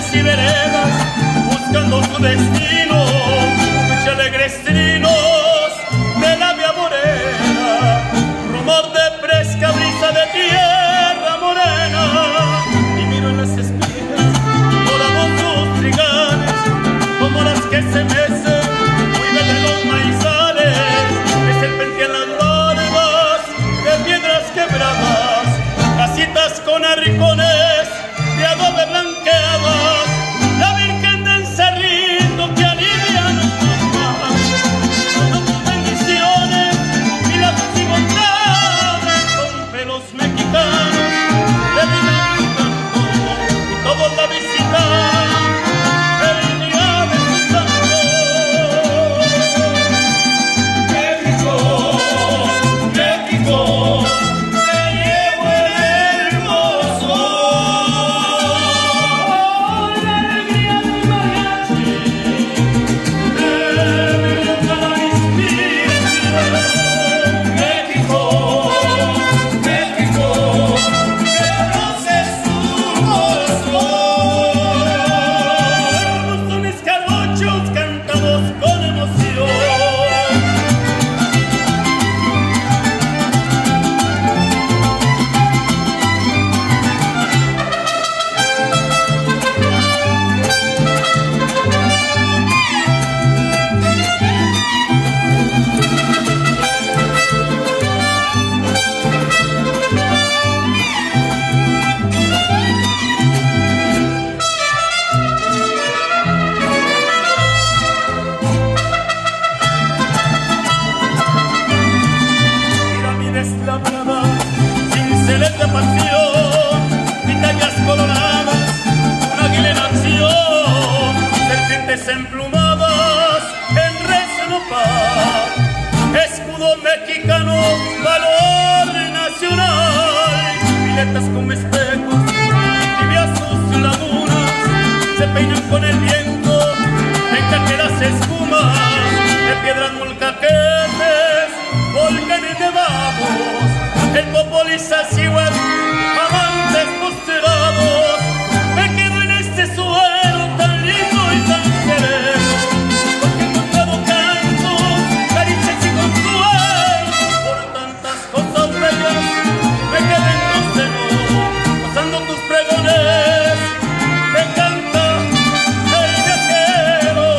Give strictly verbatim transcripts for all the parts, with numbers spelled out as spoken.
y veredas, buscando su destino, muchos alegres trinos de la vía morena, rumor de fresca brisa de tierra morena, y miro en las espigas doramos sus triganes, como las que se mecen muy de los maizales, es el pentean las barbas de piedras quebradas, casitas con arricones de adobe blanqueadas, la Virgen del Cerrito que alivia nuestros males, con tus bendiciones, milagros y bondades, con pelos mexicanos, de vida y canto, y todos la visitan el día de su santo. México, México, te llevo el hermoso. Celeste pasión, pitayas coloradas, un águila en acción, serpientes emplumadas en recio nopal, escudo mexicano, valor nacional, piletas con espejos, tibias sus lagunas, se peinan con el viento, en caqueras espumas, de piedras molcaquetes, volcanes nevados, el Popolizacihuel, amantes posterados, me quedo en este suelo tan lindo y tan sereno, porque he encontrado cantos, caricias y consuelos, por tantas cosas bellas, me quedé en tu seno, pasando tus pregones, me canta el viajero.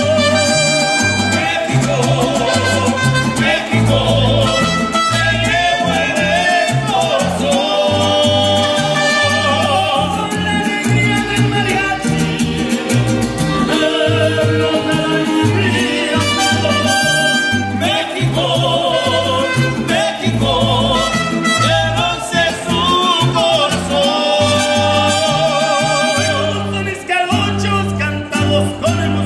México, México, con el